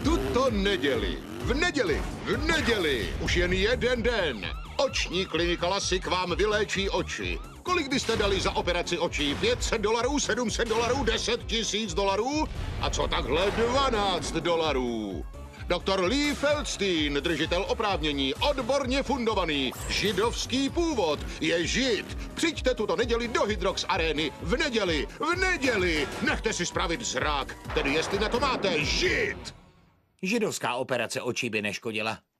Tuto neděli, v neděli, už jen jeden den. Oční klinika Lasik vám vyléčí oči. Kolik byste dali za operaci očí? $500, $700, $10 000? A co takhle $12? Doktor Lee Feldstein, držitel oprávnění, odborně fundovaný, židovský původ, je žid. Přijďte tuto neděli do Hydrox Arény. V neděli. Nechte si spravit zrak. Tedy jestli na to máte žid. Židovská operace očí by neškodila.